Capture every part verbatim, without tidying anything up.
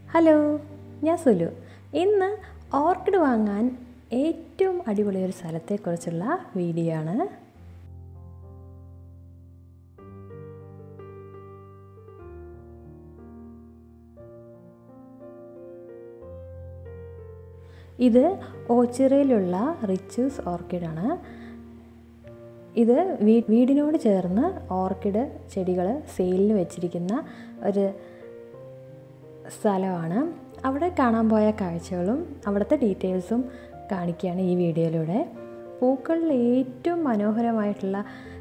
Hello, ഞാൻ സുലു. ഇന്ന് orchid വാങ്ങാൻ ഏറ്റവും അടിപൊളിയൊരു സ്ഥലത്തെക്കുറിച്ചുള്ള വീഡിയോ ആണ്. ഇത് ഓച്ചിറയിലുള്ള റിച്ചൂസ് ഓർക്കിഡാണ്. ഇത് വീടിനോട് ചേർന്ന് ഓർക്കിഡ് ചെടികൾ സെയിലിന് വെച്ചിരിക്കുന്ന ഒരു സ്ഥലമാണ്. അവിടെ കാണാൻ പോയ കാഴ്ചകളും അവിടുത്തെ ഡീറ്റെയിൽസും കാണിക്കുകയാണ് ഈ വീഡിയോയിലൂടെ. പൂക്കളിൽ ഏറ്റവും മനോഹരമായിട്ടുള്ള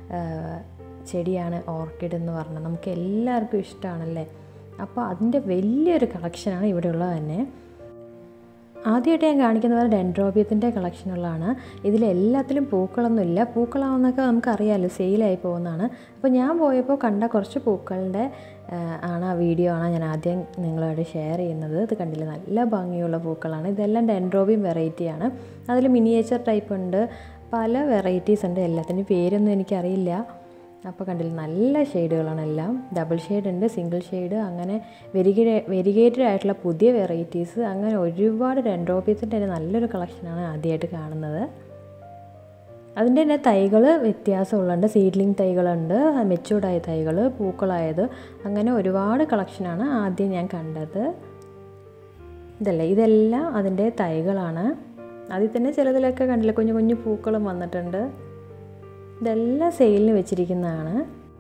ചെടിയാണ് ഓർക്കിഡ് എന്ന് പറഞ്ഞാൽ നമുക്ക് എല്ലാവർക്കും ഇഷ്ടമാണല്ലേ. അപ്പോൾ അതിൻ്റെ വലിയൊരു കളക്ഷനാണ് ഇവിടെ ഉള്ളത് തന്നെ. ആദ്യമായിട്ട് ഞാൻ കാണിക്കുന്നത് ഡെൻഡ്രോബിയത്തിൻ്റെ കളക്ഷനുള്ളതാണ്. ഇതിലെല്ലാത്തിലും പൂക്കളൊന്നുമില്ല. പൂക്കളാവുന്നൊക്കെ നമുക്കറിയാമല്ലോ, സെയിലായി പോകുന്നതാണ്. അപ്പോൾ ഞാൻ പോയപ്പോൾ കണ്ട കുറച്ച് പൂക്കളുടെ ആണ് ആ വീഡിയോ ആണ് ഞാൻ ആദ്യം നിങ്ങളോട് ഷെയർ ചെയ്യുന്നത്. ഇത് കണ്ടില്ല, നല്ല ഭംഗിയുള്ള പൂക്കളാണ്. ഇതെല്ലാം ഡെൻഡ്രോബിയം വെറൈറ്റിയാണ്. അതിൽ മിനിയേച്ചർ ടൈപ്പ് ഉണ്ട്, പല വെറൈറ്റീസ് ഉണ്ട്. എല്ലാത്തിൻ്റെ പേരൊന്നും എനിക്കറിയില്ല. അപ്പോൾ കണ്ടില്ല, നല്ല ഷെയ്ഡുകളാണ് എല്ലാം. ഡബിൾ ഷെയ്ഡ് ഉണ്ട്, സിംഗിൾ ഷെയ്ഡ്, അങ്ങനെ വെരിഗേ വെരിഗേറ്റഡ് ആയിട്ടുള്ള പുതിയ വെറൈറ്റീസ്, അങ്ങനെ ഒരുപാട് ഡെൻഡ്രോബിയത്തിൻ്റെ തന്നെ നല്ലൊരു കളക്ഷനാണ് ആദ്യമായിട്ട് കാണുന്നത്. അതിൻ്റെ തന്നെ തൈകൾ വ്യത്യാസമുള്ളുണ്ട്. സീഡ്ലിംഗ് തൈകളുണ്ട്, മെച്ചൂർഡായ തൈകൾ, പൂക്കളായത്, അങ്ങനെ ഒരുപാട് കളക്ഷനാണ് ആദ്യം ഞാൻ കണ്ടത്. ഇതല്ലേ, ഇതെല്ലാം അതിൻ്റെ തൈകളാണ്. അതിൽ തന്നെ ചിലതിലൊക്കെ കണ്ടില്ല, കുഞ്ഞു കുഞ്ഞു പൂക്കളും വന്നിട്ടുണ്ട്. ഇതെല്ലാം സെയിലിന് വെച്ചിരിക്കുന്നതാണ്.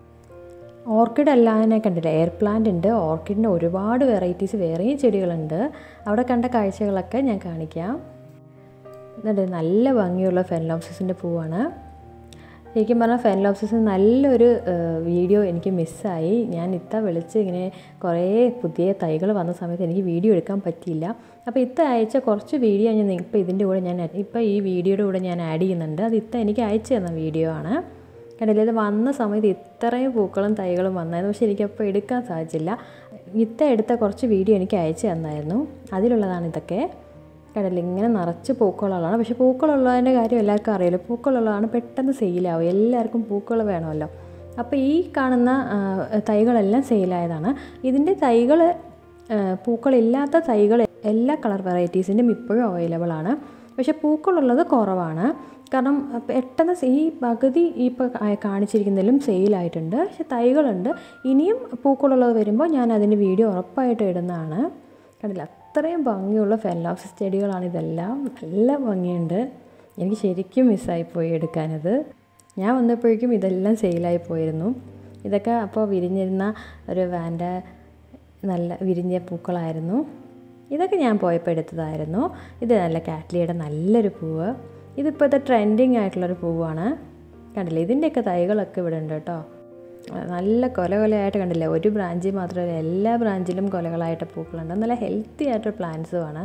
ഓർക്കിഡ് അല്ലാതെ കണ്ടില്ല, എയർ പ്ലാന്റ് ഉണ്ട്. ഓർക്കിഡിൻ്റെ ഒരുപാട് വെറൈറ്റീസ് വേറെയും ചെടികളുണ്ട്. അവിടെ കണ്ട കാഴ്ചകളൊക്കെ ഞാൻ കാണിക്കാം. എന്നിട്ട് നല്ല ഭംഗിയുള്ള ഫെനലോപ്സിസിൻ്റെ പൂവാണ്. ശരിക്കും പറഞ്ഞാൽ ഫെനലോപ്സിസിന് നല്ലൊരു വീഡിയോ എനിക്ക് മിസ്സായി. ഞാൻ ഇത്ത വിളിച്ച് ഇങ്ങനെ കുറേ പുതിയ തൈകൾ വന്ന സമയത്ത് എനിക്ക് വീഡിയോ എടുക്കാൻ പറ്റിയില്ല. അപ്പോൾ ഇത്ത അയച്ച കുറച്ച് വീഡിയോ ഞാൻ ഇപ്പോൾ ഇതിൻ്റെ കൂടെ ഞാൻ ഇപ്പോൾ ഈ വീഡിയോയുടെ കൂടെ ഞാൻ ആഡ് ചെയ്യുന്നുണ്ട്. അത് ഇത്ത എനിക്ക് അയച്ചു തന്ന വീഡിയോ ആണ്. കണ്ടില്ലേ, ഇത് വന്ന സമയത്ത് ഇത്രയും പൂക്കളും തൈകളും വന്നായിരുന്നു. പക്ഷേ എനിക്കപ്പോൾ എടുക്കാൻ സാധിച്ചില്ല. ഇത്ത എടുത്ത കുറച്ച് വീഡിയോ എനിക്ക് അയച്ചു തന്നായിരുന്നു. അതിലുള്ളതാണ് ഇതൊക്കെ. കണ്ടില്ല, ഇങ്ങനെ നിറച്ച് പൂക്കളുള്ളതാണ്. പക്ഷേ പൂക്കളുള്ളതിൻ്റെ കാര്യം എല്ലാവർക്കും അറിയില്ല. പൂക്കളുള്ളതാണ് പെട്ടെന്ന് സെയിലാവും. എല്ലാവർക്കും പൂക്കൾ വേണമല്ലോ. അപ്പോൾ ഈ കാണുന്ന തൈകളെല്ലാം സെയിലായതാണ്. ഇതിൻ്റെ തൈകൾ, പൂക്കളില്ലാത്ത തൈകൾ എല്ലാ കളർ വെറൈറ്റീസിൻ്റെയും ഇപ്പോഴും അവൈലബിൾ ആണ്. പക്ഷേ പൂക്കളുള്ളത് കുറവാണ്. കാരണം പെട്ടെന്ന് ഈ പകുതി ഇപ്പോൾ കാണിച്ചിരിക്കുന്നതിലും സെയിലായിട്ടുണ്ട്. പക്ഷേ തൈകളുണ്ട്. ഇനിയും പൂക്കളുള്ളത് വരുമ്പോൾ ഞാൻ അതിൻ്റെ വീഡിയോ ഉറപ്പായിട്ട് ഇടുന്നതാണ്. കണ്ടില്ല, അത്രയും ഭംഗിയുള്ള ഫെനലോപ്സിസ് ചെടികളാണ് ഇതെല്ലാം. നല്ല ഭംഗിയുണ്ട്. എനിക്ക് ശരിക്കും മിസ്സായിപ്പോയി എടുക്കാനത്. ഞാൻ വന്നപ്പോഴേക്കും ഇതെല്ലാം സെയിലായി പോയിരുന്നു. ഇതൊക്കെ അപ്പോൾ വിരിഞ്ഞിരുന്ന ഒരു വാൻഡ നല്ല വിരിഞ്ഞ പൂക്കളായിരുന്നു. ഇതൊക്കെ ഞാൻ പോയപ്പോൾ എടുത്തതായിരുന്നു. ഇത് നല്ല കാറ്റ്ലിയുടെ നല്ലൊരു പൂവ്. ഇതിപ്പോഴത്തെ ട്രെൻഡിങ് ആയിട്ടുള്ളൊരു പൂവാണ്. കണ്ടില്ലേ, ഇതിൻ്റെയൊക്കെ തൈകളൊക്കെ ഇവിടെ ഉണ്ട് കേട്ടോ. നല്ല കൊല കൊലയായിട്ട് കണ്ടില്ലേ, ഒരു ബ്രാഞ്ചിൽ മാത്രമല്ല എല്ലാ ബ്രാഞ്ചിലും കൊലകളായിട്ട് പൂക്കളുണ്ട്. നല്ല ഹെൽത്തി ആയിട്ട് പ്ലാന്റ്സുമാണ്.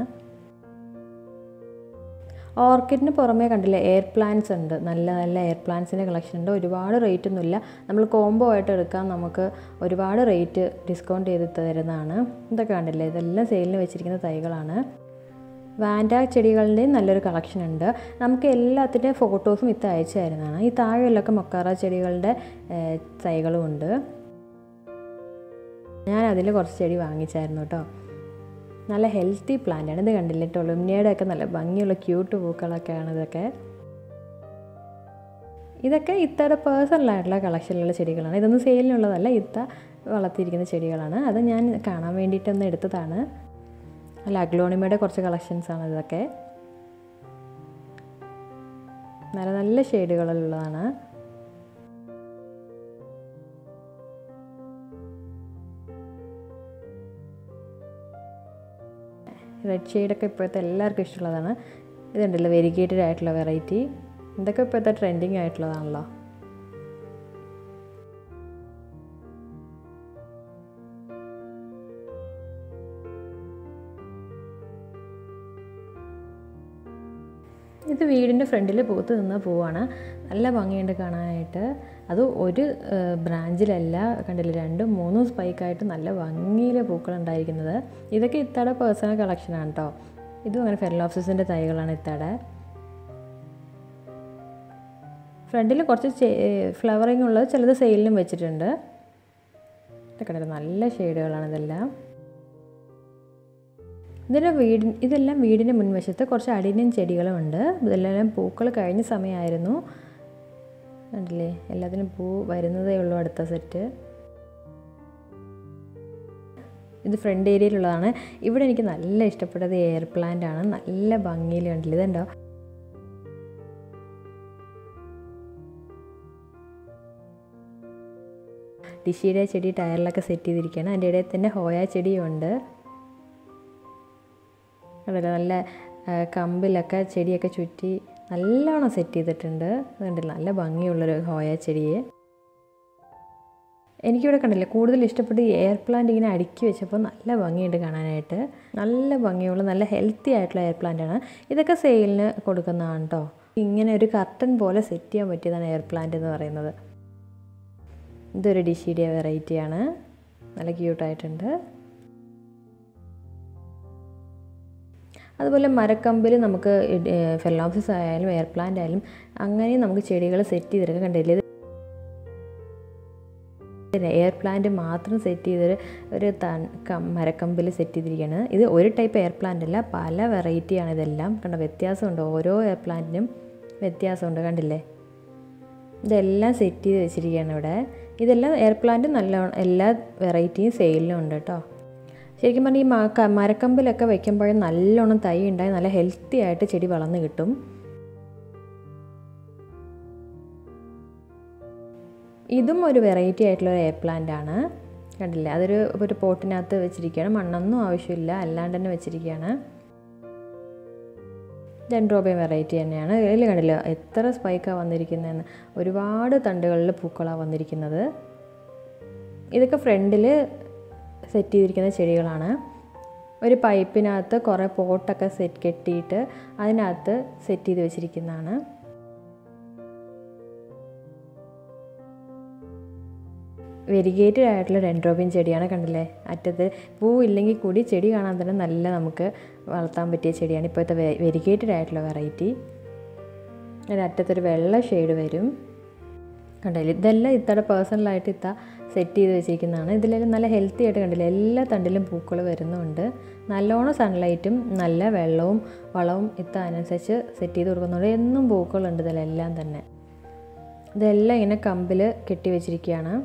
ഓർക്കിഡിന് പുറമേ കണ്ടില്ലേ എയർ പ്ലാന്റ്സ് ഉണ്ട്. നല്ല നല്ല എയർ പ്ലാന്റ്സിൻ്റെ കളക്ഷൻ ഉണ്ട്. ഒരുപാട് റേറ്റ് ഒന്നുമില്ല. നമ്മൾ കോംബോ ആയിട്ട് എടുക്കാൻ നമുക്ക് ഒരുപാട് റേറ്റ് ഡിസ്കൗണ്ട് ചെയ്ത് തരുന്നതാണ്. ഇതൊക്കെ കണ്ടില്ലേ, ഇതെല്ലാം സെയിലിന് വെച്ചിരിക്കുന്ന തൈകളാണ്. വാൻഡ ചെടികളുടെയും നല്ലൊരു കളക്ഷൻ ഉണ്ട്. നമുക്ക് എല്ലാത്തിൻ്റെയും ഫോട്ടോസും ഇത്ത അയച്ചു തരുന്നതാണ്. ഈ താഴെയുള്ളൊക്കെ മൊക്കാറ ചെടികളുടെ തൈകളും ഉണ്ട്. ഞാൻ അതിൽ കുറച്ച് ചെടി വാങ്ങിച്ചായിരുന്നു കേട്ടോ. നല്ല ഹെൽത്തി പ്ലാന്റാണ്. ഇത് കണ്ടില്ലേ, ടൊളുമിനിയുടെ ഒക്കെ നല്ല ഭംഗിയുള്ള ക്യൂട്ട് പൂക്കളൊക്കെയാണ് ഇതൊക്കെ. ഇതൊക്കെ ഇത്തയുടെ പേഴ്സണലായിട്ടുള്ള കളക്ഷനിലുള്ള ചെടികളാണ്. ഇതൊന്നും സെയിലിനുള്ളതല്ല, ഇത്ത വളർത്തിയിരിക്കുന്ന ചെടികളാണ്. അത് ഞാൻ കാണാൻ വേണ്ടിയിട്ടൊന്ന് എടുത്തതാണ്. അല്ല, അഗ്ലോണിമയുടെ കുറച്ച് കളക്ഷൻസാണ് ഇതൊക്കെ. നല്ല നല്ല ഷെയ്ഡുകളിലുള്ളതാണ്. റെഡ് ഷെയ്ഡൊക്കെ ഇപ്പോഴത്തെ എല്ലാവർക്കും ഇഷ്ടമുള്ളതാണ്. ഇതുണ്ടല്ലോ വെരിഗേറ്റഡ് ആയിട്ടുള്ള വെറൈറ്റി. ഇതൊക്കെ ഇപ്പോഴത്തെ ട്രെൻഡിങ് ആയിട്ടുള്ളതാണല്ലോ. ഇത് വീടിൻ്റെ ഫ്രണ്ടിൽ പൂത്ത് നിന്ന പൂവാണ്. നല്ല ഭംഗിയുണ്ട് കാണാനായിട്ട്. അത് ഒരു ബ്രാഞ്ചിലല്ല, കണ്ടില്ല, രണ്ടും മൂന്നും സ്പൈക്കായിട്ട് നല്ല ഭംഗിയിലെ പൂക്കളുണ്ടായിരിക്കുന്നത്. ഇതൊക്കെ ഇത്തയുടെ പേഴ്സണൽ കളക്ഷനാണ് കേട്ടോ. ഇതും അങ്ങനെ ഫെനലോപ്സിസിൻ്റെ തൈകളാണ് ഇത്തയുടെ. ഫ്രണ്ടിൽ കുറച്ച് ഫ്ലവറിങ് ഉള്ളത് ചിലത് സെയിലിനും വെച്ചിട്ടുണ്ട്. ഇതൊക്കെ നല്ല ഷെയ്ഡുകളാണ് ഇതെല്ലാം. ഇതിൻ്റെ വീട് ഇതെല്ലാം വീടിൻ്റെ മുൻവശത്ത് കുറച്ച് അടിയൻ ചെടികളുമുണ്ട്. ഇതെല്ലാം പൂക്കൾ കഴിഞ്ഞ സമയമായിരുന്നു. കണ്ടില്ലേ, എല്ലാത്തിനും പൂ വരുന്നതേ ഉള്ളൂ അടുത്ത സെറ്റ്. ഇത് ഫ്രണ്ട് ഏരിയയിലുള്ളതാണ്. ഇവിടെ എനിക്ക് നല്ല ഇഷ്ടപ്പെട്ടത് എയർ പ്ലാന്റ് ആണ്. നല്ല ഭംഗിയിൽ കണ്ടില്ലേ, ഇതുണ്ടോ? ഡിഷിയുടെ ചെടി ടയറിലൊക്കെ സെറ്റ് ചെയ്തിരിക്കുകയാണ്. അതിൻ്റെ ഇടയിൽ തന്നെ ഹോയ ചെടിയുണ്ട്. അതല്ല, നല്ല കമ്പിലൊക്കെ ചെടിയൊക്കെ ചുറ്റി നല്ലോണം സെറ്റ് ചെയ്തിട്ടുണ്ട്. അതുകൊണ്ടില്ല, നല്ല ഭംഗിയുള്ളൊരു ഹോയ ചെടിയെ എനിക്കിവിടെ കണ്ടില്ലേ കൂടുതൽ ഇഷ്ടപ്പെട്ട് എയർ പ്ലാന്റ് ഇങ്ങനെ അടുക്കി വെച്ചപ്പോൾ നല്ല ഭംഗിയുണ്ട് കാണാനായിട്ട്. നല്ല ഭംഗിയുള്ള നല്ല ഹെൽത്തി ആയിട്ടുള്ള എയർ പ്ലാന്റാണ്. ഇതൊക്കെ സെയിലിന് കൊടുക്കുന്നതാണ് കേട്ടോ. ഇങ്ങനെ ഒരു കർട്ടൻ പോലെ സെറ്റ് ചെയ്യാൻ പറ്റിയതാണ് എയർ പ്ലാന്റ് എന്ന് പറയുന്നത്. ഇതൊരു ഡിഷിയുടെ വെറൈറ്റിയാണ്. നല്ല ക്യൂട്ടായിട്ടുണ്ട്. അതുപോലെ മരക്കമ്പിൽ നമുക്ക് ഫെലോപ്സിസ് ആയാലും എയർ പ്ലാന്റ് ആയാലും അങ്ങനെ നമുക്ക് ചെടികൾ സെറ്റ് ചെയ്തെടുക്കാൻ കണ്ടില്ലേ. എയർ പ്ലാന്റ് മാത്രം സെറ്റ് ചെയ്തൊരു ഒരു മരക്കമ്പിൽ സെറ്റ് ചെയ്തിരിക്കുകയാണ്. ഇത് ഒരു ടൈപ്പ് എയർ പ്ലാന്റ് അല്ല, പല വെറൈറ്റിയാണ് ഇതെല്ലാം. കണ്ടോ, വ്യത്യാസമുണ്ട്. ഓരോ എയർ പ്ലാന്റിനും വ്യത്യാസമുണ്ട്. കണ്ടില്ലേ, ഇതെല്ലാം സെറ്റ് ചെയ്ത് വെച്ചിരിക്കുകയാണ് ഇവിടെ. ഇതെല്ലാം എയർ പ്ലാന്റ് നല്ല എല്ലാ വെറൈറ്റിയും സെയിലിനും ഉണ്ട് കേട്ടോ. ശരിക്കും പറഞ്ഞാൽ ഈ മരക്കമ്പിലൊക്കെ വയ്ക്കുമ്പോഴും നല്ലോണം തൈ ഉണ്ടായി നല്ല ഹെൽത്തി ആയിട്ട് ചെടി വളർന്ന് കിട്ടും. ഇതും ഒരു വെറൈറ്റി ആയിട്ടുള്ള എയർ പ്ലാന്റ് ആണ്. കണ്ടില്ലേ, അതൊരു ഒരു പോട്ടിനകത്ത് വെച്ചിരിക്കുകയാണ്. മണ്ണൊന്നും ആവശ്യമില്ല, അല്ലാണ്ട് തന്നെ വെച്ചിരിക്കുകയാണ്. ഡെൻഡ്രോബിയം വെറൈറ്റി തന്നെയാണ്. ഇതിൽ കണ്ടില്ല എത്ര സ്പൈക്കാണ് വന്നിരിക്കുന്നതെന്ന്. ഒരുപാട് തണ്ടുകളിൽ പൂക്കളാണ് വന്നിരിക്കുന്നത്. ഇതൊക്കെ ഫ്രണ്ടിൽ സെറ്റ് ചെയ്തിരിക്കുന്ന ചെടികളാണ്. ഒരു പൈപ്പിനകത്ത് കുറേ പോട്ടൊക്കെ സെറ്റ് കെട്ടിയിട്ട് അതിനകത്ത് സെറ്റ് ചെയ്ത് വെച്ചിരിക്കുന്നതാണ്. വെരിഗേറ്റഡ് ആയിട്ടുള്ള ഡെൻഡ്രോബിയം ചെടിയാണ്. കണ്ടില്ലേ, അറ്റത്ത് പൂ ഇല്ലെങ്കിൽ കൂടി ചെടി കാണാൻ തന്നെ നല്ല നമുക്ക് വളർത്താൻ പറ്റിയ ചെടിയാണ്. ഇപ്പോഴത്തെ വെരിഗേറ്റഡ് ആയിട്ടുള്ള വെറൈറ്റി. അതിൻ്റെ അറ്റത്തൊരു വെള്ള ഷെയ്ഡ് വരും. കണ്ടില്ലേ, ഇതെല്ലാം ഇത്തയുടെ പേഴ്സണലായിട്ട് ഇത്ത സെറ്റ് ചെയ്ത് വെച്ചിരിക്കുന്നതാണ്. ഇതിലെല്ലാം നല്ല ഹെൽത്തി ആയിട്ട് കണ്ടില്ലേ, എല്ലാ തണ്ടിലും പൂക്കൾ വരുന്നുണ്ട്. നല്ലോണം സൺലൈറ്റും നല്ല വെള്ളവും വളവും ഇത്ത അതിനനുസരിച്ച് സെറ്റ് ചെയ്ത് കൊടുക്കുന്നുണ്ട്. എന്നും പൂക്കളുണ്ട് ഇതിലെല്ലാം തന്നെ. ഇതെല്ലാം ഇങ്ങനെ കമ്പിൽ കെട്ടി വെച്ചിരിക്കുകയാണ്.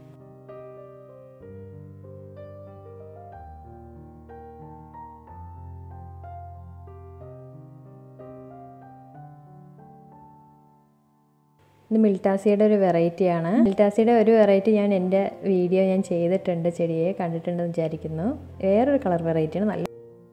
ഇത് മിൽട്ടാസിയുടെ ഒരു വെറൈറ്റിയാണ്. മിൽട്ടാസിയുടെ ഒരു വെറൈറ്റി ഞാൻ എൻ്റെ വീഡിയോ ഞാൻ ചെയ്തിട്ടുണ്ട്, ചെടിയെ കണ്ടിട്ടുണ്ടെന്ന് വിചാരിക്കുന്നു. വേറൊരു കളർ വെറൈറ്റിയാണ്. നല്ല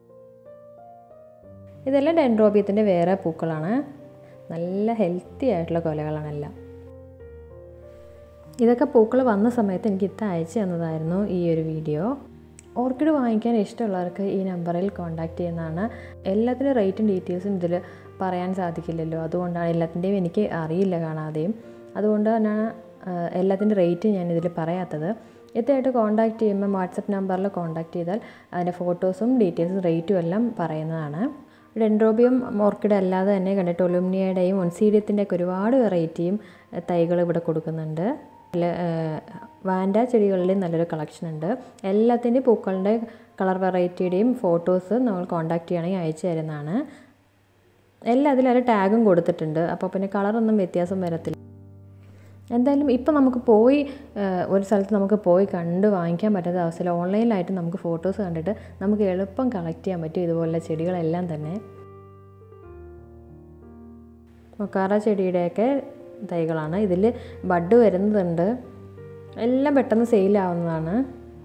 ഇതെല്ലാം ഡെൻഡ്രോബിയത്തിൻ്റെ വേറെ പൂക്കളാണ്. നല്ല ഹെൽത്തി ആയിട്ടുള്ള കൊലകളാണെല്ലാം. ഇതൊക്കെ പൂക്കൾ വന്ന സമയത്ത് എനിക്ക് ഇത്ത അയച്ചു തന്നതായിരുന്നു ഈ ഒരു വീഡിയോ. ഓർക്കിഡ് വാങ്ങിക്കാൻ ഇഷ്ടമുള്ളവർക്ക് ഈ നമ്പറിൽ കോൺടാക്റ്റ് ചെയ്യുന്നതാണ്. എല്ലാത്തിൻ്റെ റേറ്റും ഡീറ്റെയിൽസും ഇതിൽ പറയാൻ സാധിക്കില്ലല്ലോ, അതുകൊണ്ടാണ് എല്ലാത്തിൻ്റെയും എനിക്ക് അറിയില്ല കാണാതെയും. അതുകൊണ്ട് തന്നെയാണ് എല്ലാത്തിൻ്റെ റേറ്റ് ഞാൻ ഇതിൽ പറയാത്തത്. ഇതായിട്ട് കോൺടാക്റ്റ് ചെയ്യുമ്പോൾ വാട്സപ്പ് നമ്പറിൽ കോൺടാക്റ്റ് ചെയ്താൽ അതിൻ്റെ ഫോട്ടോസും ഡീറ്റെയിൽസും റേറ്റും എല്ലാം പറയുന്നതാണ്. ഡെൻഡ്രോബിയം ഓർക്കിഡ് അല്ലാതെ തന്നെ കണ്ടിട്ട് ഒലുമിനിയയുടെയും ഒൻസീഡിയത്തിൻ്റെ ഒക്കെ ഒരുപാട് വെറൈറ്റിയും തൈകൾ ഇവിടെ കൊടുക്കുന്നുണ്ട്. വാൻഡ ചെടികളുടെയും നല്ലൊരു കളക്ഷൻ ഉണ്ട്. എല്ലാത്തിൻ്റെയും പൂക്കളുടെ കളർ വെറൈറ്റിയുടെയും ഫോട്ടോസ് നമ്മൾ കോൺടാക്റ്റ് ചെയ്യണമെങ്കിൽ അയച്ചു തരുന്നതാണ്. എല്ലാം അതിലൊരു ടാഗും കൊടുത്തിട്ടുണ്ട്. അപ്പോൾ പിന്നെ കളറൊന്നും വ്യത്യാസം വരത്തില്ല. എന്തായാലും ഇപ്പോൾ നമുക്ക് പോയി ഒരു സ്ഥലത്ത് നമുക്ക് പോയി കണ്ട് വാങ്ങിക്കാൻ പറ്റാത്ത അവസ്ഥയിൽ ഓൺലൈനിലായിട്ട് നമുക്ക് ഫോട്ടോസ് കണ്ടിട്ട് നമുക്ക് എളുപ്പം കളക്ട് ചെയ്യാൻ പറ്റും ഇതുപോലുള്ള ചെടികളെല്ലാം തന്നെ. മൊക്കാറ ചെടിയുടെയൊക്കെ തൈകളാണ്. ഇതിൽ ബഡ് വരുന്നതുണ്ട്. എല്ലാം പെട്ടെന്ന് സെയിലാവുന്നതാണ്.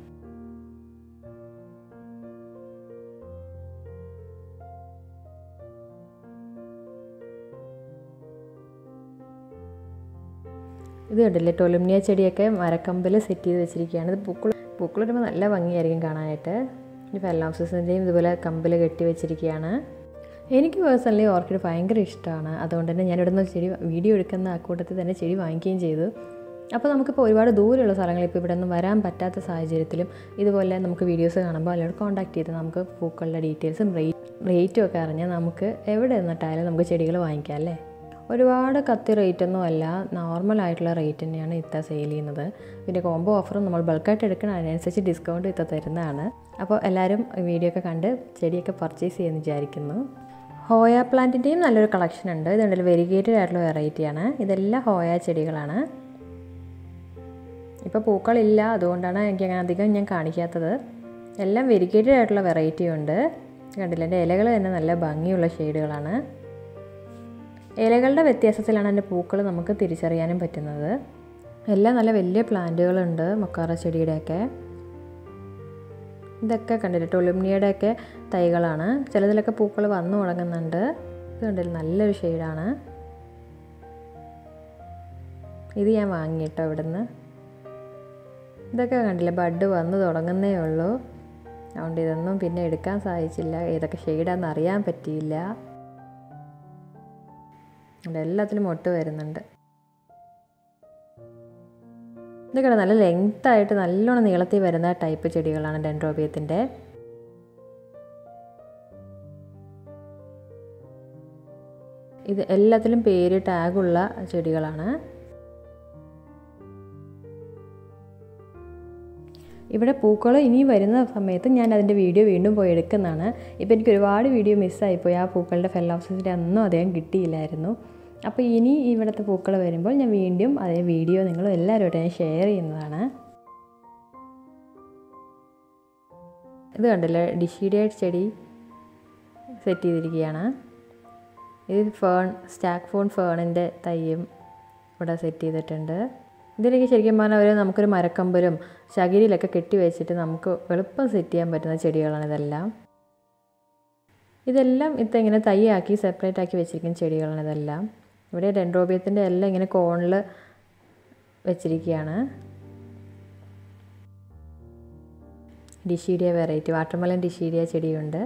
ഇത് കണ്ടില്ലേ, ടൊലുമിനിയ ചെടിയൊക്കെ മരക്കമ്പിൽ സെറ്റ് ചെയ്ത് വെച്ചിരിക്കുകയാണ്. ഇത് പൂക്കൾ പൂക്കൾ വരുമ്പോൾ നല്ല ഭംഗിയായിരിക്കും കാണാനായിട്ട്. ഈ ഫെലോപ്സിസിൻ്റെയും ഇതുപോലെ കമ്പിൽ കെട്ടി വെച്ചിരിക്കുകയാണ്. എനിക്ക് പേഴ്സണലി ഓർക്കിഡ് ഭയങ്കര ഇഷ്ടമാണ്. അതുകൊണ്ട് തന്നെ ഞാനിവിടെ നിന്ന് ചെടി വീഡിയോ എടുക്കുന്ന അക്കൂട്ടത്തിൽ തന്നെ ചെടി വാങ്ങിക്കുകയും ചെയ്തു. അപ്പോൾ നമുക്കിപ്പോൾ ഒരുപാട് ദൂരമുള്ള സ്ഥലങ്ങളിൽ ഇപ്പോൾ ഇവിടെ ഒന്നും വരാൻ പറ്റാത്ത സാഹചര്യത്തിലും ഇതുപോലെ നമുക്ക് വീഡിയോസ് കാണുമ്പോൾ അതിലോട് കോൺടാക്ട് ചെയ്ത് നമുക്ക് പൂക്കളുടെ ഡീറ്റെയിൽസും റേറ്റ് റേറ്റും ഒക്കെ അറിഞ്ഞാൽ നമുക്ക് എവിടെ നിന്നിട്ടായാലും നമുക്ക് ചെടികൾ വാങ്ങിക്കാം അല്ലേ. ഒരുപാട് കത്തി റേറ്റൊന്നും അല്ല, നോർമലായിട്ടുള്ള റേറ്റ് തന്നെയാണ് ഇത്ത സെയിൽ ചെയ്യുന്നത്. പിന്നെ കോംബോ ഓഫറും നമ്മൾ ബൾക്കായിട്ട് എടുക്കണം, അതിനനുസരിച്ച് ഡിസ്കൗണ്ട് ഇത്ത തരുന്നതാണ്. അപ്പോൾ എല്ലാവരും വീഡിയോ ഒക്കെ കണ്ട് ചെടിയൊക്കെ പർച്ചേസ് ചെയ്യുമെന്ന് വിചാരിക്കുന്നു. ഹോയ പ്ലാന്റിൻ്റെയും നല്ലൊരു കളക്ഷൻ ഉണ്ട്. ഇതുണ്ടല്ലോ വെരിഗേറ്റഡ് ആയിട്ടുള്ള വെറൈറ്റിയാണ്. ഇതെല്ലാം ഹോയ ചെടികളാണ്. ഇപ്പോൾ പൂക്കളില്ല, അതുകൊണ്ടാണ് എനിക്ക് അങ്ങനെ അധികം ഞാൻ കാണിക്കാത്തത്. എല്ലാം വെരിഗേറ്റഡ് ആയിട്ടുള്ള വെറൈറ്റി ഉണ്ട്. കണ്ടില്ല, എൻ്റെ ഇലകൾ തന്നെ നല്ല ഭംഗിയുള്ള ഷെയ്ഡുകളാണ്. ഇലകളുടെ വ്യത്യാസത്തിലാണ് എൻ്റെ പൂക്കൾ നമുക്ക് തിരിച്ചറിയാനും പറ്റുന്നത്. എല്ലാം നല്ല വലിയ പ്ലാന്റുകളുണ്ട്. മൊക്കാറ ചെടിയുടെയൊക്കെ ഇതൊക്കെ കണ്ടില്ല, ടൊളിമിനിയുടെയൊക്കെ തൈകളാണ്. ചിലതിലൊക്കെ പൂക്കൾ വന്നു തുടങ്ങുന്നുണ്ട്. ഇത് കണ്ടില്ല, നല്ലൊരു ഷെയ്ഡാണ്. ഇത് ഞാൻ വാങ്ങിയിട്ടോ ഇവിടുന്ന്. ഇതൊക്കെ കണ്ടില്ല, ബഡ് വന്ന് തുടങ്ങുന്നേ ഉള്ളൂ. അതുകൊണ്ട് ഇതൊന്നും പിന്നെ എടുക്കാൻ സാധിച്ചില്ല. ഏതൊക്കെ ഷെയ്ഡാണെന്ന് അറിയാൻ പറ്റിയില്ല. അവിടെ എല്ലാത്തിലും മൊട്ട് വരുന്നുണ്ട്. ഇതൊക്കെ നല്ല ലെങ്ത്തായിട്ട് നല്ലോണം നീളത്തിൽ വരുന്ന ടൈപ്പ് ചെടികളാണ് ഡെൻഡ്രോബിയത്തിൻ്റെ. ഇത് എല്ലാത്തിലും പേര് ടാഗുള്ള ചെടികളാണ്. ഇവിടെ പൂക്കൾ ഇനി വരുന്ന സമയത്ത് ഞാൻ അതിൻ്റെ വീഡിയോ വീണ്ടും പോയി എടുക്കുന്നതാണ്. ഇപ്പോൾ എനിക്ക് ഒരുപാട് വീഡിയോ മിസ്സായിപ്പോയി. ആ പൂക്കളുടെ ഫെലോസിൻ്റെ ഒന്നും അധികം കിട്ടിയില്ലായിരുന്നു. അപ്പോൾ ഇനി ഇവിടുത്തെ പൂക്കൾ വരുമ്പോൾ ഞാൻ വീണ്ടും അതേ വീഡിയോ നിങ്ങൾ എല്ലാവരുമായിട്ട് ഞാൻ ഷെയർ ചെയ്യുന്നതാണ്. ഇത് കണ്ടില്ലേ, ഡിഷീഡിയേറ്റ് ചെടി സെറ്റ് ചെയ്തിരിക്കുകയാണ്. ഇത് ഫേൺ, സ്റ്റാക്ക് ഫോൺ ഫേണിൻ്റെ തൈയും ഇവിടെ സെറ്റ് ചെയ്തിട്ടുണ്ട്. ഇതിലേക്ക് ശരിക്കും പറഞ്ഞാൽ അവർ നമുക്കൊരു മരക്കമ്പലും ചകിരിയിലൊക്കെ കെട്ടി വെച്ചിട്ട് നമുക്ക് എളുപ്പം സെറ്റ് ചെയ്യാൻ പറ്റുന്ന ചെടികളാണ് ഇതെല്ലാം. ഇതെല്ലാം ഇത്ര ഇങ്ങനെ തൈയാക്കി സെപ്പറേറ്റ് ആക്കി വെച്ചിരിക്കുന്ന ചെടികളാണ് ഇതെല്ലാം. ഇവിടെ ഡെൻഡ്രോബിയത്തിൻ്റെ എല്ലാം ഇങ്ങനെ കോണിൽ വെച്ചിരിക്കുകയാണ്. ഡിഷീഡിയ വെറൈറ്റി വാട്ടർമെലൻ ഡിഷീഡിയ ചെടിയുണ്ട്.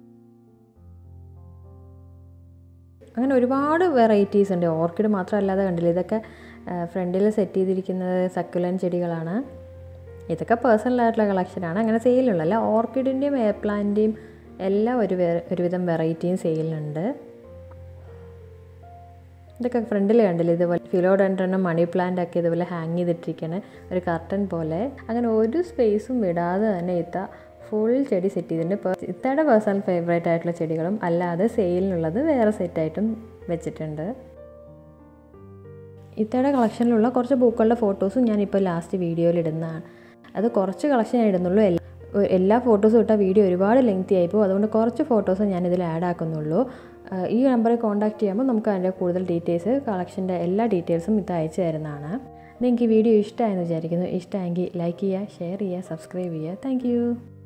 അങ്ങനെ ഒരുപാട് വെറൈറ്റീസ് ഉണ്ട്. ഓർക്കിഡ് മാത്രമല്ലാതെ കണ്ടില്ല, ഇതൊക്കെ ഫ്രണ്ടിൽ സെറ്റ് ചെയ്തിരിക്കുന്നത് സക്കുലൻ ചെടികളാണ്. ഇതൊക്കെ പേഴ്സണലായിട്ടുള്ള കളക്ഷനാണ്, അങ്ങനെ സെയിലുള്ളല്ല. ഓർക്കിഡിൻ്റെയും എയർ പ്ലാന്റിൻ്റെയും എല്ലാം ഒരു ഒരുവിധം വെറൈറ്റിയും സെയിലുണ്ട്. ഇതൊക്കെ ഫ്രണ്ടിൽ കണ്ടില്ല, ഇതുപോലെ ഫിലോഡെൻഡ്രനും മണി പ്ലാന്റ് ഒക്കെ ഇതുപോലെ ഹാങ് ചെയ്തിട്ടിരിക്കണ ഒരു കർട്ടൻ പോലെ. അങ്ങനെ ഒരു സ്പേസും വിടാതെ തന്നെ ഇത്ത ഫുൾ ചെടി സെറ്റ് ചെയ്തിട്ടുണ്ട്. ഇത്തയുടെ പേഴ്സണൽ ഫേവറേറ്റ് ആയിട്ടുള്ള ചെടികളും അല്ലാതെ സെയിലിനുള്ളത് വേറെ സെറ്റായിട്ടും വെച്ചിട്ടുണ്ട്. ഇത്തയുടെ കളക്ഷനിലുള്ള കുറച്ച് പൂക്കളുടെ ഫോട്ടോസും ഞാനിപ്പോൾ ലാസ്റ്റ് വീഡിയോയിൽ ഇടുന്നതാണ്. അത് കുറച്ച് കളക്ഷൻ ഞാൻ ഇടുന്നുള്ളൂ. എല്ലാ എല്ലാ ഫോട്ടോസും ഇട്ടാൽ വീഡിയോ ഒരുപാട് ലെങ്തി ആയിപ്പോൾ, അതുകൊണ്ട് കുറച്ച് ഫോട്ടോസ് ഞാനിതിൽ ആഡ് ആക്കുന്നുള്ളൂ. ഈ നമ്പറിൽ കോൺടാക്റ്റ് ചെയ്യുമ്പോൾ നമുക്ക് അതിൻ്റെ കൂടുതൽ ഡീറ്റെയിൽസ്, കളക്ഷൻ്റെ എല്ലാ ഡീറ്റെയിൽസും ഇത് അയച്ചു തരുന്നതാണ്. നിങ്ങൾക്ക് ഈ വീഡിയോ ഇഷ്ടമായെന്ന് വിചാരിക്കുന്നു. ഇഷ്ടമായെങ്കിൽ ലൈക്ക് ചെയ്യുക, ഷെയർ ചെയ്യുക, സബ്സ്ക്രൈബ് ചെയ്യുക. താങ്ക്